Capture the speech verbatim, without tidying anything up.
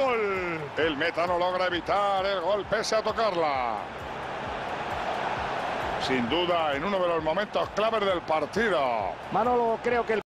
gol. El meta no logra evitar el gol pese a tocarla. Sin duda, en uno de los momentos claves del partido. Manolo, creo que el